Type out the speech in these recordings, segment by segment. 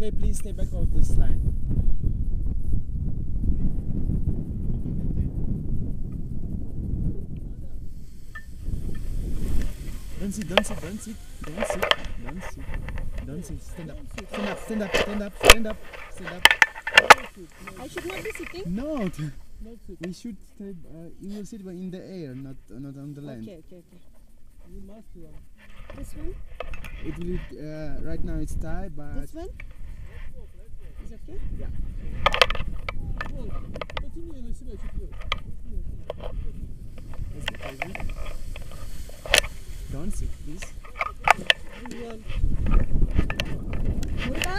please stay back of this line. Don't sit, don't sit, don't sit, don't sit, don't sit, don't sit. Stand up, stand up, stand up, stand up, stand up, stand up. I should not be sitting. No, we should stay. You will sit in the air, not on the land. Okay, okay, okay. You must run. This one? It will. Right now it's tied, but This one? Is okay? yeah. Well, continue, laissez-le, continue. Don't sit, please. Run. Muruga!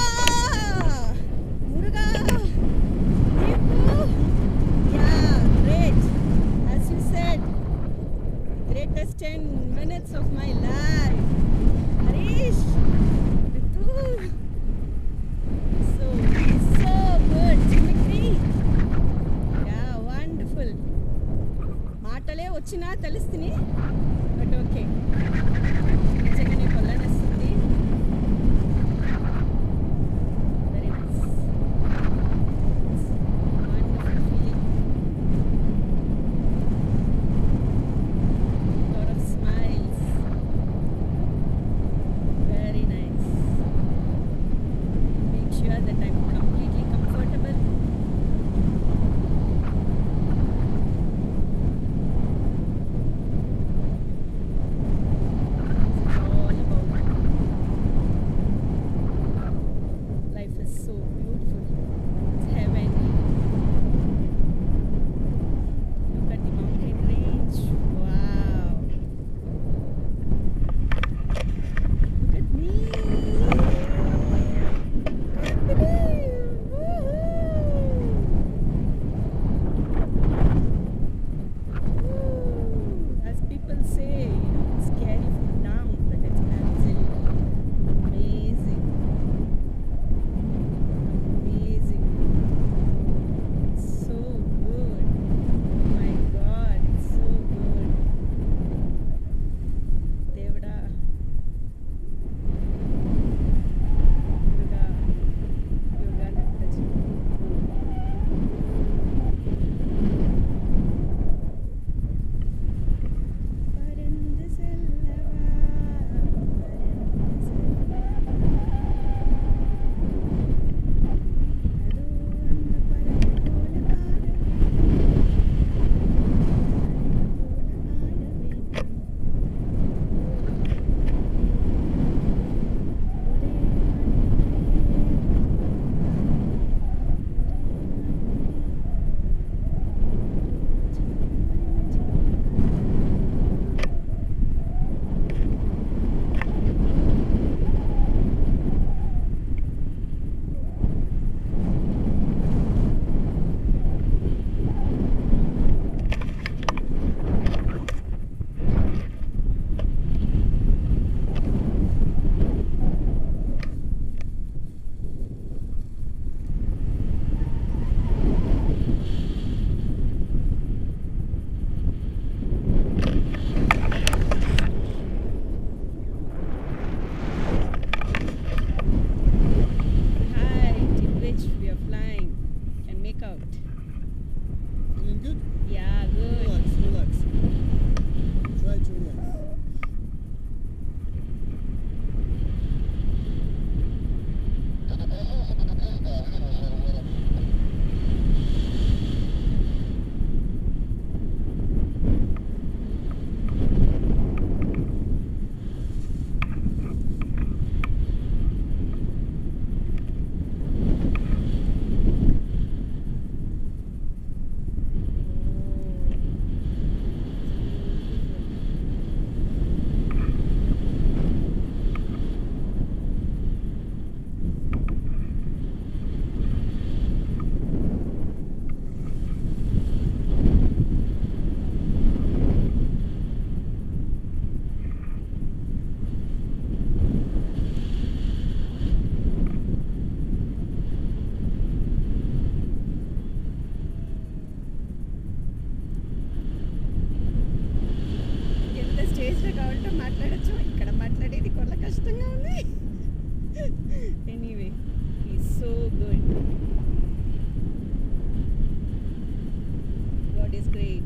Muruga! Deepu! Yeah, great. As you said, greatest 10 minutes of my life. Harish! Ritu! So good. Mimicry. Yeah, wonderful. మాటలే వచ్చినా తెలుస్తుంది but okay నిజంగానే కొల్లనేస్తుంది very nice wonderful feeling lot of smiles very nice make sure that I am completely comfortable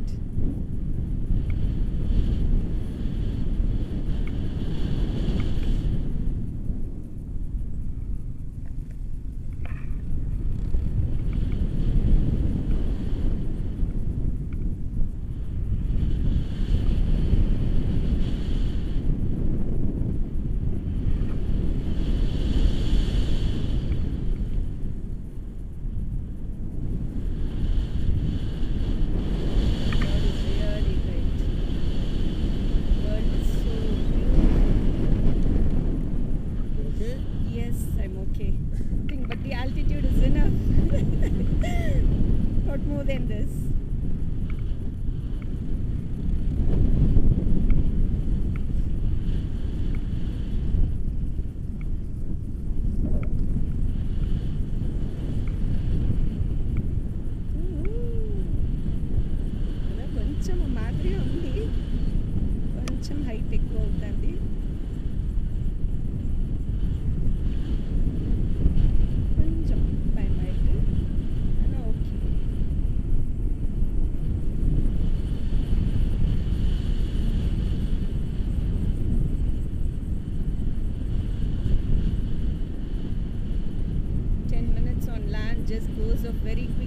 great. World is really great. World is so beautiful. You okay? Yes, I'm okay. Think, but the altitude is enough. Not more than this. కదా కొంచెం మాదిరి ఉంది, కొంచెం height ఎక్కువ అవుతుంది. కొంచెం భయం అయితే అలా okay. Ten minutes on land just goes off very